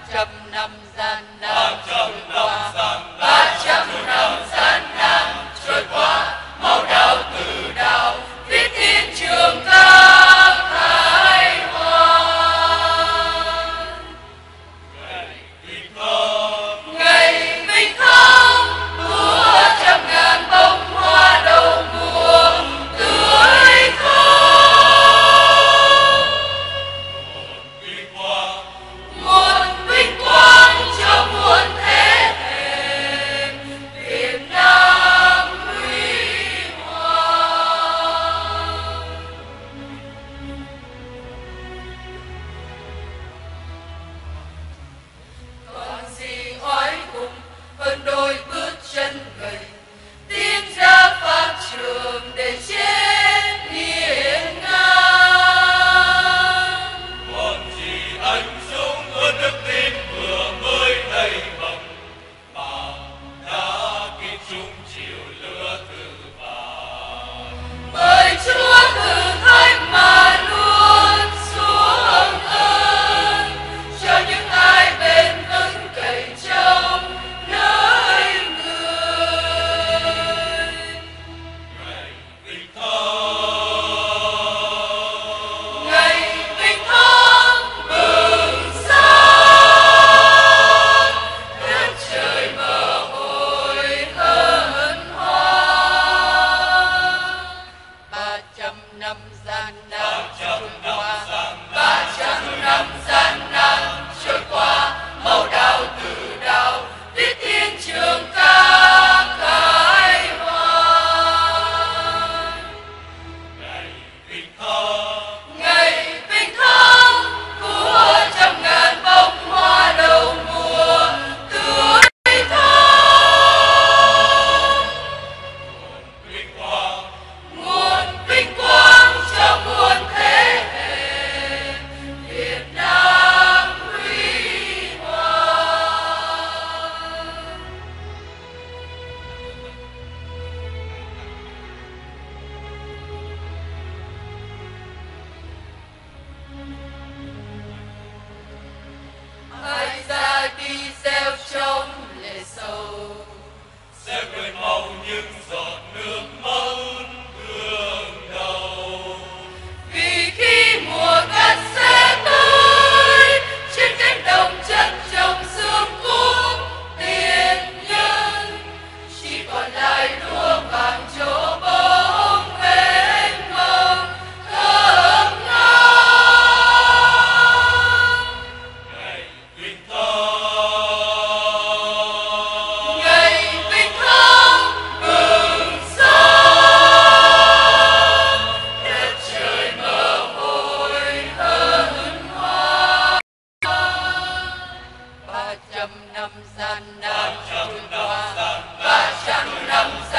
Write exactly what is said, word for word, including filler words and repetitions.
trăm năm gian nan ba trăm năm gian nan ba trăm năm gian nan trôi qua, màu đào từ đào viết thiên trường ca khai hoang. ngày vinh thơ Ngày vinh thắng của trăm ngàn bông hoa đầu mùa tươi thắm, vinh quang nguồn vinh quang cho muôn thế hệ Việt Nam huy hoàng. Còn gì oai hùng hơn đôi bước chân gầy, tiến ra pháp trường để chết hiên ngang. còn gì anh dũng hơn đức tin vừa mới đầy bồng mà đã kịp chung chiều lửa từ vàng. Bởi Chúa thử thách mà luôn xuống ơn cho những ai bền vững cậy trông nơi người. ngày vinh thắng Ngày vinh thắng bừng sáng, đất trời mở hồi hân hoan. Ba trăm năm gian nan trôi qua, ba trăm năm gian nan trôi qua, màu đào từ đào viết thiên trường ca khai hoang. ngày vinh thắng Ngày vinh thắng của trăm ngàn bông hoa đầu mùa tươi thắm, vinh quang nguồn vinh quang cho muôn thế hệ Việt Nam huy hoàng. Ai ra đi gieo trong lệ sầu, sẽ quên mau những giọt nước mắt thương đau. vì khi mùa cắt sẽ tới, trên cánh đồng chất trồng xương cốt tiền nhân, chỉ còn lại lúa vàng chỗ bóng mênh mông thơm ngát. ngày vinh thắng Ngày vinh thắng bừng sáng, đất trời mở hồi hân hoan. Ba trăm năm gian nan trôi qua, ba trăm năm